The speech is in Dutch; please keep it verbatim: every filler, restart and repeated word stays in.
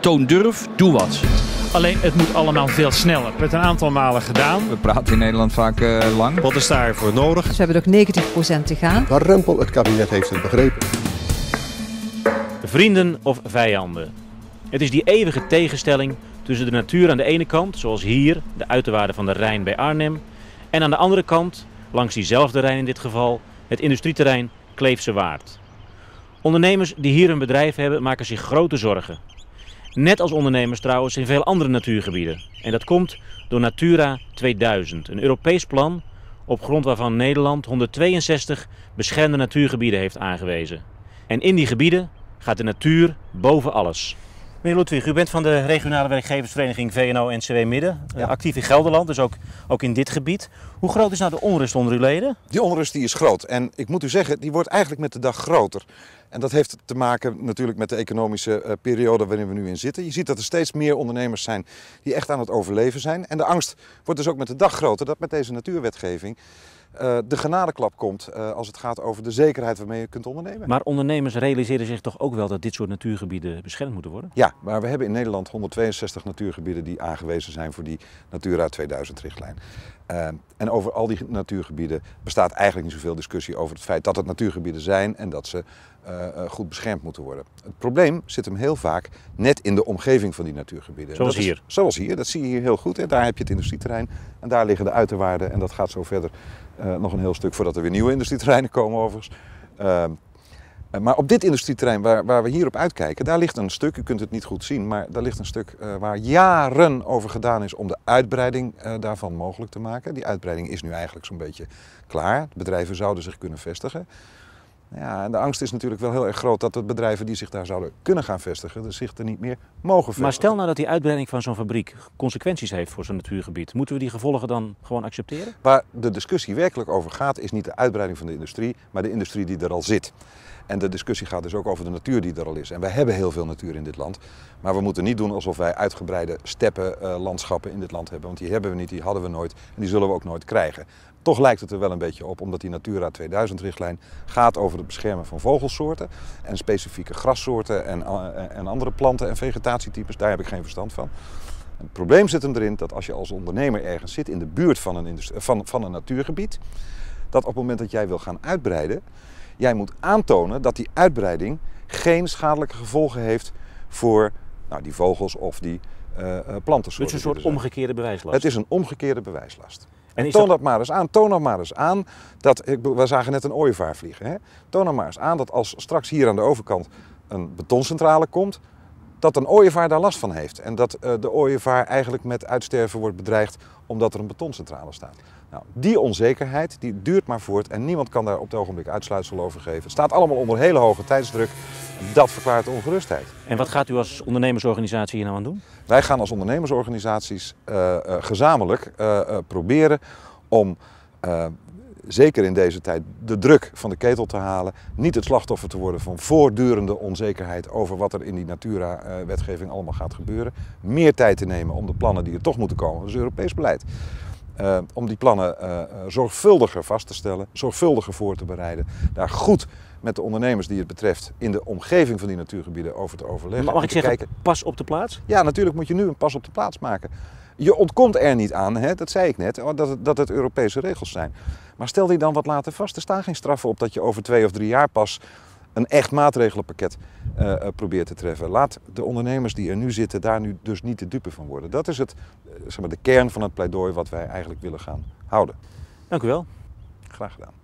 toon durf, doe wat. Alleen het moet allemaal veel sneller. Het werd een aantal malen gedaan. We praten in Nederland vaak uh, lang. Wat is daarvoor nodig? Dus we hebben nog negentig procent te gaan. Maar Rempel, het kabinet heeft het begrepen. Vrienden of vijanden. Het is die eeuwige tegenstelling tussen de natuur aan de ene kant, zoals hier, de uiterwaarden van de Rijn bij Arnhem, en aan de andere kant, langs diezelfde Rijn in dit geval, het industrieterrein Kleefse Waard. Ondernemers die hier een bedrijf hebben maken zich grote zorgen. Net als ondernemers trouwens in veel andere natuurgebieden. En dat komt door Natura tweeduizend, een Europees plan op grond waarvan Nederland honderdtweeënzestig beschermde natuurgebieden heeft aangewezen. En in die gebieden gaat de natuur boven alles. Meneer Ludwig, u bent van de regionale werkgeversvereniging V N O N C W Midden, ja. actief in Gelderland, dus ook, ook in dit gebied. Hoe groot is nou de onrust onder uw leden? Die onrust die is groot en ik moet u zeggen, die wordt eigenlijk met de dag groter. En dat heeft te maken natuurlijk met de economische uh, periode waarin we nu in zitten. Je ziet dat er steeds meer ondernemers zijn die echt aan het overleven zijn. En de angst wordt dus ook met de dag groter dat met deze natuurwetgeving Uh, de genadeklap komt uh, als het gaat over de zekerheid waarmee je kunt ondernemen. Maar ondernemers realiseren zich toch ook wel dat dit soort natuurgebieden beschermd moeten worden? Ja, maar we hebben in Nederland honderdtweeënzestig natuurgebieden die aangewezen zijn voor die Natura tweeduizend richtlijn. Uh, en over al die natuurgebieden bestaat eigenlijk niet zoveel discussie over het feit dat het natuurgebieden zijn en dat ze uh, uh, goed beschermd moeten worden. Het probleem zit hem heel vaak net in de omgeving van die natuurgebieden. Zoals dat hier? Is, zoals hier, dat zie je hier heel goed. Hè. Daar heb je het industrieterrein en daar liggen de uiterwaarden en dat gaat zo verder. Uh, nog een heel stuk voordat er weer nieuwe industrieterreinen komen overigens. Uh, uh, maar op dit industrieterrein waar, waar we hier op uitkijken, daar ligt een stuk, u kunt het niet goed zien, maar daar ligt een stuk uh, waar jaren over gedaan is om de uitbreiding uh, daarvan mogelijk te maken. Die uitbreiding is nu eigenlijk zo'n beetje klaar. De bedrijven zouden zich kunnen vestigen. Ja, en de angst is natuurlijk wel heel erg groot dat de bedrijven die zich daar zouden kunnen gaan vestigen, dus zich er niet meer mogen vestigen. Maar stel nou dat die uitbreiding van zo'n fabriek consequenties heeft voor zo'n natuurgebied. Moeten we die gevolgen dan gewoon accepteren? Waar de discussie werkelijk over gaat is niet de uitbreiding van de industrie, maar de industrie die er al zit. En de discussie gaat dus ook over de natuur die er al is. En wij hebben heel veel natuur in dit land. Maar we moeten niet doen alsof wij uitgebreide steppenlandschappen uh, in dit land hebben. Want die hebben we niet, die hadden we nooit en die zullen we ook nooit krijgen. Toch lijkt het er wel een beetje op, omdat die Natura tweeduizend richtlijn gaat over het beschermen van vogelsoorten en specifieke grassoorten en, uh, en andere planten en vegetatietypes. Daar heb ik geen verstand van. Het probleem zit hem erin dat als je als ondernemer ergens zit in de buurt van een, van, van een natuurgebied, dat op het moment dat jij wil gaan uitbreiden, jij moet aantonen dat die uitbreiding geen schadelijke gevolgen heeft voor nou, die vogels of die uh, plantensoorten. Het is een soort omgekeerde bewijslast. Het is een omgekeerde bewijslast. En toon dat... dat maar eens aan. Toon dat maar eens aan dat, ik, we zagen net een ooievaar vliegen. Hè? Toon dat maar eens aan dat als straks hier aan de overkant een betoncentrale komt, dat een ooievaar daar last van heeft. En dat uh, de ooievaar eigenlijk met uitsterven wordt bedreigd omdat er een betoncentrale staat. Nou, die onzekerheid die duurt maar voort en niemand kan daar op het ogenblik uitsluitsel over geven. Het staat allemaal onder hele hoge tijdsdruk. Dat verklaart de ongerustheid. En wat gaat u als ondernemersorganisatie hier nou aan doen? Wij gaan als ondernemersorganisaties uh, uh, gezamenlijk uh, uh, proberen om, uh, zeker in deze tijd, de druk van de ketel te halen. Niet het slachtoffer te worden van voortdurende onzekerheid over wat er in die Natura-wetgeving allemaal gaat gebeuren. Meer tijd te nemen om de plannen die er toch moeten komen, dat is Europees beleid. Uh, om die plannen uh, zorgvuldiger vast te stellen, zorgvuldiger voor te bereiden. Daar goed met de ondernemers die het betreft in de omgeving van die natuurgebieden over te overleggen. Mag ik zeggen, kijken... pas op de plaats? Ja, natuurlijk moet je nu een pas op de plaats maken. Je ontkomt er niet aan, hè, dat zei ik net, dat het, dat het Europese regels zijn. Maar stel die dan wat later vast. Er staan geen straffen op dat je over twee of drie jaar pas een echt maatregelenpakket uh, uh, probeert te treffen. Laat de ondernemers die er nu zitten daar nu dus niet de dupe van worden. Dat is het, uh, zeg maar, de kern van het pleidooi wat wij eigenlijk willen gaan houden. Dank u wel. Graag gedaan.